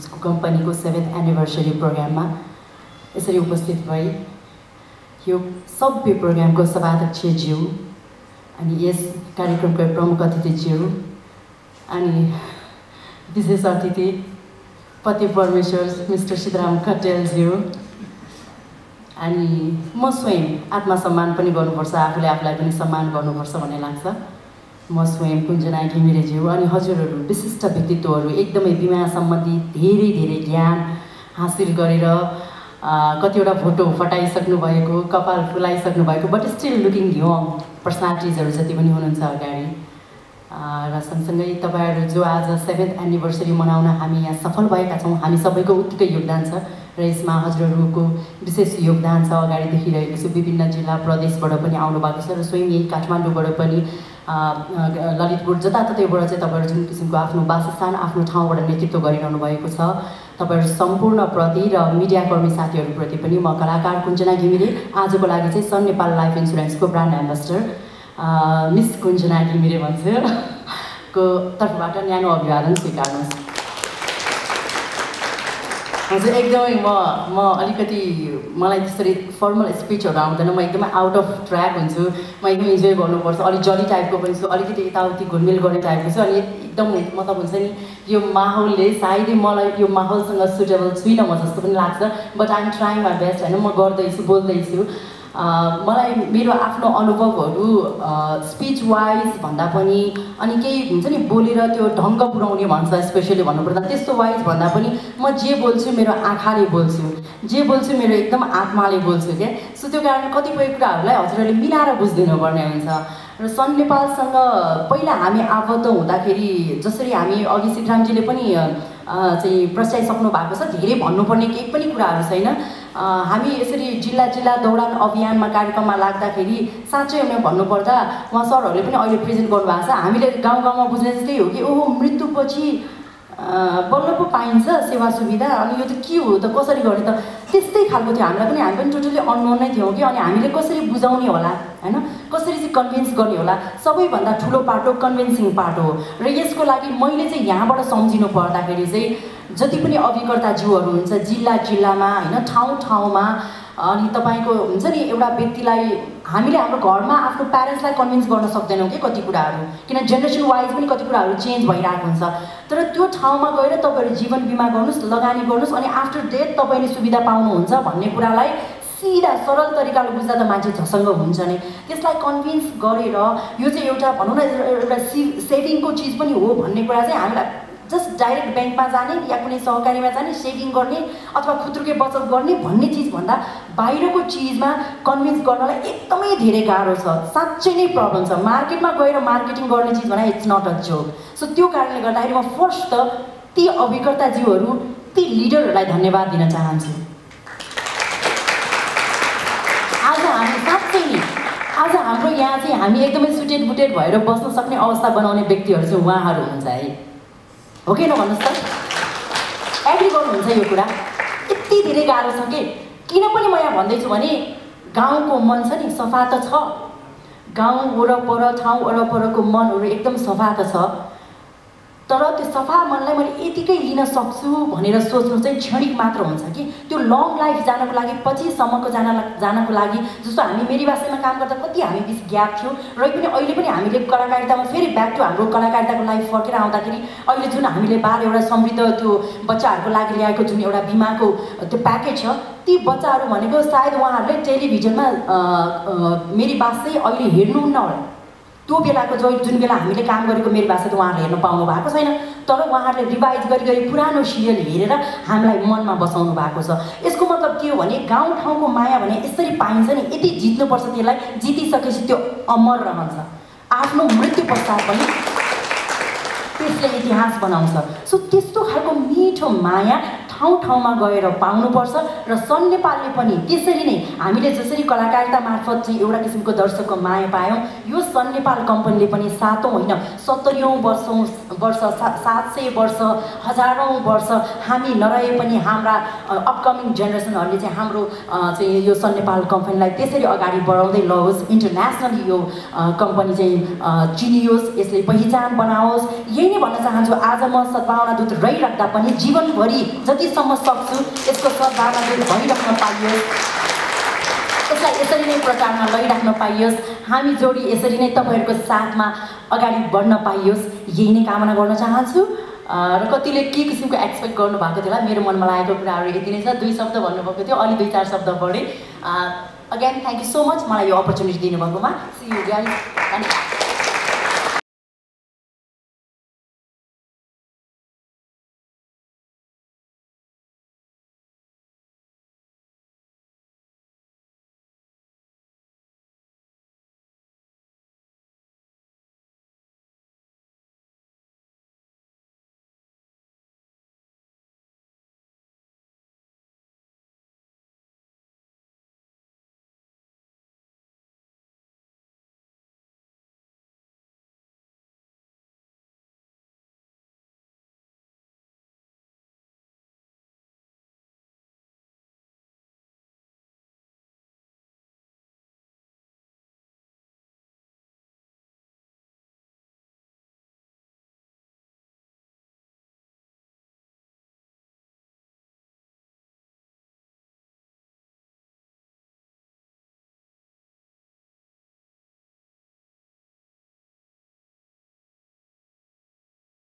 उसको कम्पनीको 7th anniversary प्रोग्राममा यसरी उपस्थित भए। यो सभ्य प्रोग्रामको सभाध्यक्षज्यू अनि यस कार्यक्रमका प्रमुख अतिथिज्यू अनि विशेष अतिथि पति परमेश्वर मिस्टर सीताराम खट्यालज्यू अनि म स्वयं आत्मसम्मान पनि गर्नुपर्छ, आफूले आफूलाई पनि सम्मान गर्नुपर्छ भन्ने लाग्छ। म स्वयं कुञ्जना घिमिरेज्यू अनि हजुरहरू विशिष्ट व्यक्तित्वहरू एकदमै बिमा सम्बन्धी धेरै ज्ञान हासिल गरेर कतिवटा फोटो फटाइसक्नु भएको, कपाल फुलाइसक्नु भएको, बट स्टिल लुकिङ यङ पर्सनालिटिजहरू जति पनि हुनुहुन्छ अगाडि र सँगसँगै तपाईँहरू जो आज 7th एनिभर्सरी मनाउन हामी यहाँ सफल भएका छौँ, हामी सबैको उत्तिकै योगदान छ र यसमा हजुरहरूको विशेष योगदान छ। अगाडि देखिरहेको छु विभिन्न जिल्ला प्रदेशबाट पनि आउनु भएको छ र स्वयं यही काठमाडौँबाट पनि ललितपुर जताततैबाट चाहिँ तपाईँहरू जुन किसिमको आफ्नो वासस्थान आफ्नो ठाउँबाट नेतृत्व गरिरहनु भएको छ, तपाईँहरू सम्पूर्णप्रति र मिडियाकर्मी साथीहरूप्रति पनि म कलाकार कुञ्जना घिमिरे आजको लागि चाहिँ सन नेपाल लाइफ इन्सुरेन्सको brand ambassador miss Kunjana Ghimire भन्छु को तर्फबाट न्यानो अभिवादन स्वीकार्नुहोस्। हजुर एकदमै म अलिकति मलाई त्यसरी फर्मल स्पिचहरू आउँदैन, म एकदमै आउट अफ ट्र्याक हुन्छु, म एकदमै इन्जोय गर्नुपर्छ, अलिक जली टाइपको पनि छु, अलिकति यताउति घुलमिल गर्ने टाइपको छु अनि एकदम मतलब हुन्छ नि यो माहौलले सायदै मलाई यो माहौलसँग सुटेबल छुइनँ म जस्तो पनि लाग्छ, but I am trying my best होइन, म गर्दैछु बोल्दैछु। मलाई मेरो आफ्नो अनुभवहरू स्पिच वाइज भन्दा पनि अनि केही हुन्छ नि बोलेर त्यो ढङ्ग पुऱ्याउने भन्छ स्पेसली भन्नुपर्दा त्यस्तो वाइज भन्दा पनि म जे बोल्छु मेरो आँखाले बोल्छु, जे बोल्छु मेरो एकदम आत्माले बोल्छु क्या। सो त्यो कारण कतिपय कुराहरूलाई हजुरहरूले मिलाएर बुझिदिनु पर्ने हुन्छ र सन नेपालसँग पहिला हामी आबद्ध हुँदाखेरि जसरी हामी अघि सीतारामजीले पनि चाहिँ प्रस्ताइसक्नु भएको छ, धेरै भन्नुपर्ने केही पनि कुराहरू छैन। हामी यसरी जिल्ला जिल्ला दौडान अभियानमा कार्यक्रममा लाग्दाखेरि साँच्चै उनीहरू भन्नुपर्दा उहाँ सरहरूले पनि अहिले प्रेजेन्ट गर्नुभएको छ, हामीले गाउँ गाउँमा बुझ्ने जस्तै हो कि ओहो मृत्युपछि बल्ल पो पाइन्छ सेवा सुविधा अनि यो त के हो त कसरी गर्ने त त्यस्तै खालको थियो हामीलाई पनि। हामी पनि टोटली अननोन नै थियौँ कि अनि हामीले कसरी बुझाउने होला होइन, कसरी चाहिँ कन्भिन्स गर्ने होला, सबैभन्दा ठुलो पाटो कन्भिन्सिङ पाटो हो र यसको लागि मैले चाहिँ यहाँबाट सम्झिनु पर्दाखेरि चाहिँ जति पनि अभिकर्ताज्यूहरू हुन्छ जिल्ला जिल्लामा होइन ठाउँ ठाउँमा अनि तपाईँको हुन्छ नि एउटा व्यक्तिलाई हामीले हाम्रो घरमा आफ्नो प्यारेन्ट्सलाई कन्भिन्स गर्न सक्दैनौँ कि कति कुराहरू, किन जेनेरेसन वाइज पनि कति कुराहरू चेन्ज भइरहेको हुन्छ, तर त्यो ठाउँमा गएर तपाईँहरू जीवन बिमा गर्नुहोस्, लगानी गर्नुहोस् अनि आफ्टर डेथ तपाईँले सुविधा पाउनुहुन्छ भन्ने कुरालाई सिधा सरल तरिकाले बुझ्दा त मान्छे झसङ्ग हुन्छ नै। त्यसलाई कन्भिन्स गरेर यो चाहिँ एउटा भनौँ न एउटा सेभिङको चिज पनि हो भन्ने कुरा चाहिँ हामीलाई जस्ट डाइरेक्ट ब्याङ्कमा जाने या कुनै सहकारीमा जाने सेभिङ गर्ने अथवा खुद्रुके बचत गर्ने भन्ने चिजभन्दा बाहिरको चिजमा कन्भिन्स गर्नलाई एकदमै धेरै गाह्रो छ, साँच्चै नै प्रब्लम छ। मार्केटमा गएर मार्केटिङ गर्ने चिज भने it's not a joke. So त्यो कारणले गर्दाखेरि म फर्स्ट त ती अभिकर्ताज्यूहरू ती लिडरहरूलाई धन्यवाद दिन चाहन्छु। आज हामी साँच्चै नै आज हाम्रो यहाँ चाहिँ हामी एकदमै सुटेड बुटेड भएर बस्न सक्ने अवस्था बनाउने व्यक्तिहरू चाहिँ उहाँहरू हुनुहुन्छ है, हो कि नभन्नुहोस् त, एग्री गर्नुहुन्छ यो कुरा? यति धेरै गाह्रो छ कि किन पनि म यहाँ भन्दैछु भने गाउँको मन छ नि सफा त छ, गाउँ वरपर ठाउँ वरपरको मनहरू एकदम सफा त छ, तर त्यो सफा मनलाई मैले यतिकै लिन सक्छु भनेर सोच्नु चाहिँ क्षणिक मात्र हुन्छ कि त्यो लङ लाइफ जानको लागि पछिसम्मको जानको लागि जस्तो हामी मेरी भाषामा काम गर्दा कति हामी बिच ग्याप थियो र पनि अहिले पनि हामीले कलाकारितामा फेरि ब्याक टु हाम्रो कलाकारिताको लाइफ फर्केर आउँदाखेरि अहिले जुन हामीले बार एउटा समृद्ध त्यो बच्चाहरूको लागि ल्याएको जुन एउटा बिमाको त्यो प्याकेज छ ती बच्चाहरू भनेको सायद उहाँहरूले टेलिभिजनमा मेरी भाषा चाहिँ अहिले हेर्नुहुन्न होला, त्यो बेलाको जुन बेला हामीले काम गरेको मेरी भाषा त उहाँहरूले हेर्न पाउनु भएको छैन, तर उहाँहरूले रिभाइज गरी पुरानो सिरियल हेरेर हामीलाई मनमा बसाउनु भएको छ। यसको मतलब के हो भने गाउँठाउँको माया भने यसरी पाइन्छ नि, यति जित्नुपर्छ त्यसलाई, जितिसकेपछि त्यो अमर रहन्छ, आफ्नो मृत्यु पश्चात पनि त्यसले इतिहास बनाउँछ। सो त्यस्तो खालको मिठो माया ठाउँ ठाउँमा गएर पाउनुपर्छ र सन नेपालले पनि त्यसरी नै हामीले जसरी कलाकारिता मार्फत चाहिँ एउटा किसिमको दर्शकको माया पायौँ, यो सन नेपाल कम्पनीले पनि 7औं होइन 70औं वर्ष 700 वर्ष हजारौं वर्ष हामी नरहे पनि हाम्रा अपकमिङ जेनेरेसनहरूले चाहिँ हाम्रो चाहिँ यो सन नेपाल कम्पनीलाई त्यसरी अगाडि बढाउँदै लओस्, इन्टरनेसनली यो कम्पनी चाहिँ चिनियोस्, यसले पहिचान बनाओस्। यही नै भन्न चाहन्छु। आज म सद्भावना दूत रहिराख्दा पनि जीवनभरि जतिसम्म सक्छु यसको सद्भावना दूत भइराख्न पाइयोस्, यसलाई यसरी नै प्रचारमा लैराख्न पाइयोस्, हामी जोडी यसरी नै तपाईँहरूको साथमा अगाडि बढ्न पाइयोस्, यही नै कामना गर्न चाहन्छु। र कतिले के किसिमको एक्सपेक्ट गर्नुभएको थियो होला, मेरो मनमा लागेको कुराहरू यति नै छ। 2 शब्द भन्नुभएको थियो, अलि 2-4 शब्द बढे। Again thank you so much मलाई यो अपर्च्युनिटी दिनुभएकोमा। See you guys.